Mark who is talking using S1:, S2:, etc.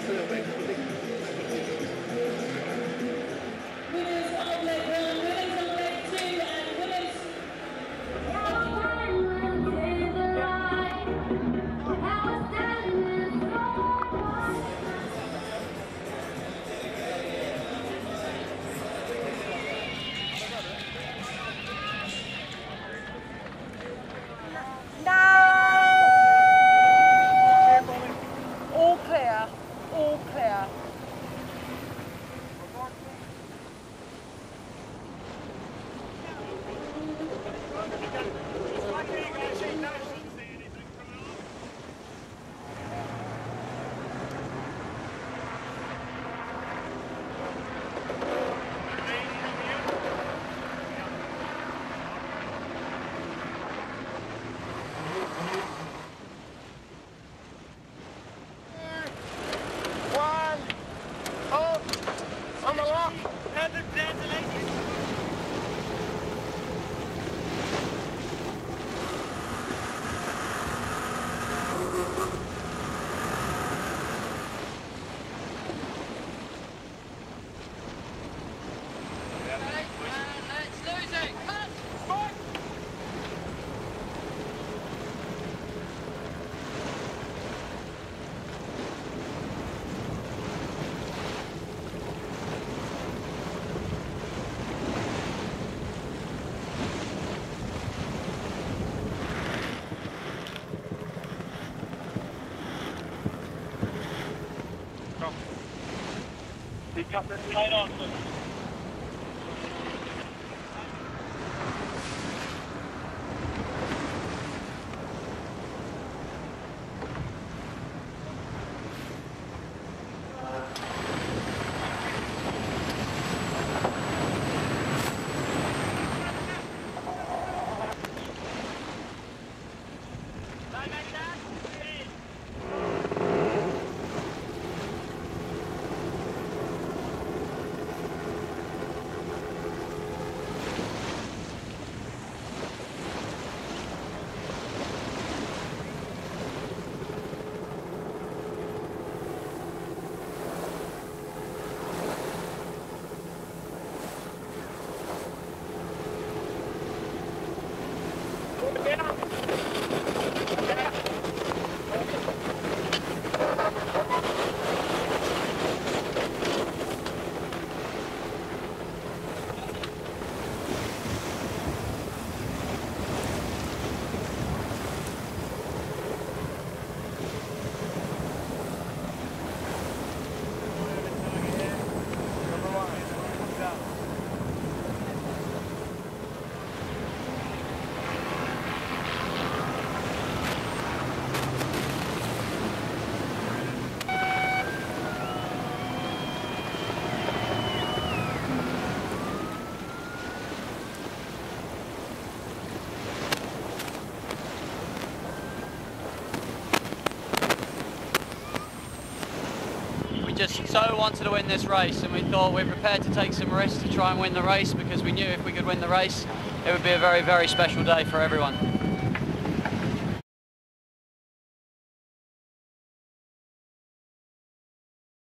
S1: All clear, all clear.
S2: On the lock. Cut this light on, please.
S3: Just so wanted to win this race, and we thought we're prepared to take some risks to try and win the race, because we knew if we could win the race it would be a very, very special day for everyone.